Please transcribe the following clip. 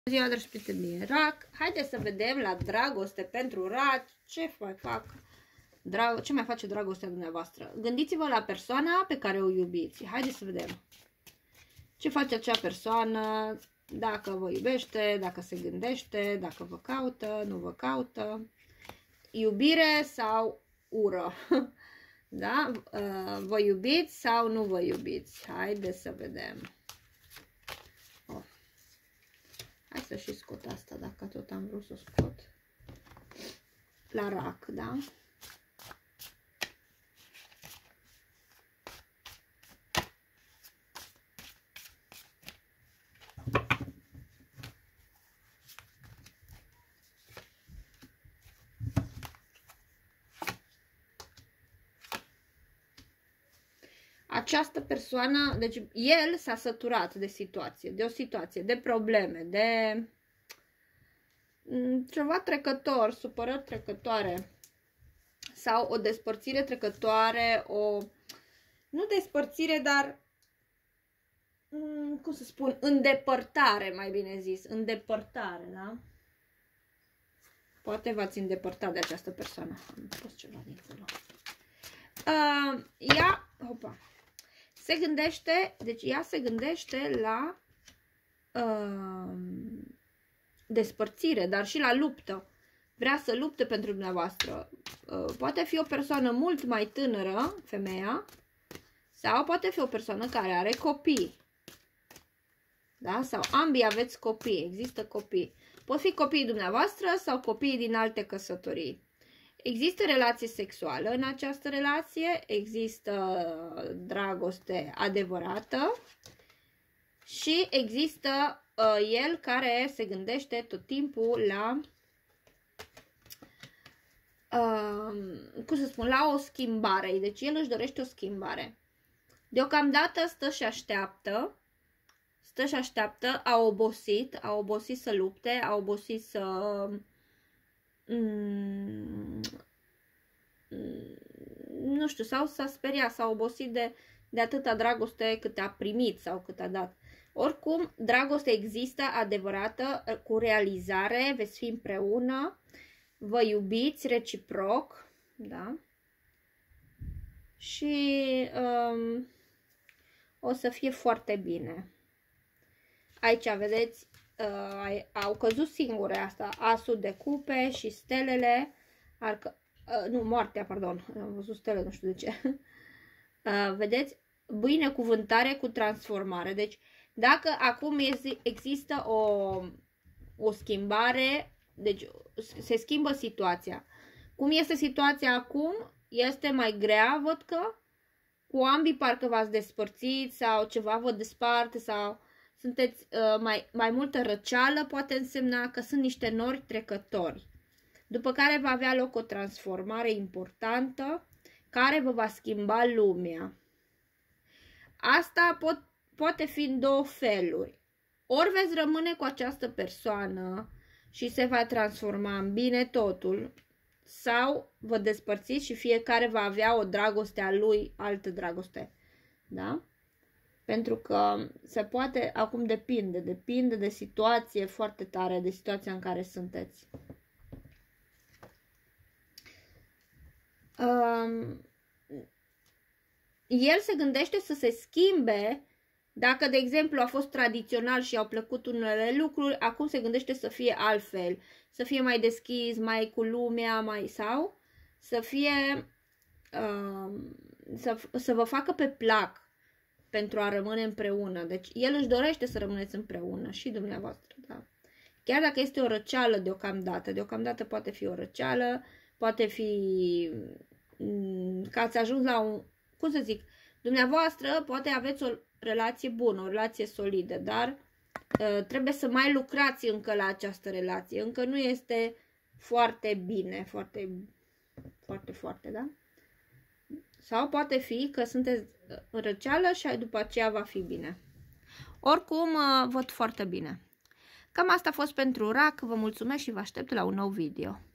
Ziua, dragi prieteni, rac. Haideți să vedem la dragoste pentru rac ce mai face dragostea dumneavoastră. Gândiți-vă la persoana pe care o iubiți. Haideți să vedem ce face acea persoană, dacă vă iubește, dacă se gândește, dacă vă caută, nu vă caută, iubire sau ură. Da? Vă iubiți sau nu vă iubiți? Haideți să vedem. Hai să și scot asta, dacă tot am vrut să o scot. La rac, da? Această persoană, deci el s-a săturat de situație, de o situație, de probleme, de ceva trecător, supărări trecătoare sau o despărțire trecătoare, nu despărțire, dar, cum să spun, îndepărtare, mai bine zis, îndepărtare, da? Poate v-ați îndepărtat de această persoană. Am pus ceva din acolo. Se gândește, deci ea se gândește la despărțire, dar și la luptă. Vrea să lupte pentru dumneavoastră. Poate fi o persoană mult mai tânără, femeia, sau poate fi o persoană care are copii. Da? Sau ambii aveți copii, există copii. Pot fi copiii dumneavoastră sau copiii din alte căsătorii. Există relație sexuală în această relație, există dragoste adevărată și există el care se gândește tot timpul la, cum să spun, la o schimbare. Deci el își dorește o schimbare. Deocamdată stă și așteaptă, a obosit să lupte, a obosit să... nu știu, sau s-a speriat, s-a obosit de atâta dragoste cât a primit sau cât a dat. Oricum, dragoste există, adevărată, cu realizare, veți fi împreună, vă iubiți reciproc, da? Și o să fie foarte bine. Aici, vedeți, au căzut singure asta, asul de cupe și stelele, nu, moartea, pardon, am văzut stele, nu știu de ce. Vedeți, binecuvântare cu transformare. Deci, dacă acum există o schimbare, deci se schimbă situația. Cum este situația acum? Este mai grea, văd că cu ambii parcă v-ați despărțit sau ceva vă desparte sau sunteți mai multă răceală, poate însemna că sunt niște nori trecători. După care va avea loc o transformare importantă care vă va schimba lumea. Asta poate fi în două feluri. Ori veți rămâne cu această persoană și se va transforma în bine totul, sau vă despărțiți și fiecare va avea o dragoste a lui, altă dragoste. Da? Pentru că se poate, acum depinde de situație foarte tare, de situația în care sunteți. El se gândește să se schimbe. Dacă, de exemplu, a fost tradițional și au plăcut unele lucruri, acum se gândește să fie altfel, să fie mai deschis, mai cu lumea, sau să fie, să vă facă pe plac pentru a rămâne împreună. Deci el își dorește să rămâneți împreună și dumneavoastră, da? Chiar dacă este o răceală deocamdată poate fi o răceală, poate fi că ați ajuns la un, cum să zic, dumneavoastră poate aveți o relație bună, o relație solidă, dar trebuie să mai lucrați încă la această relație. Încă nu este foarte bine, foarte, da? Sau poate fi că sunteți în răceală și după aceea va fi bine. Oricum, văd foarte bine. Cam asta a fost pentru rac. Vă mulțumesc și vă aștept la un nou video.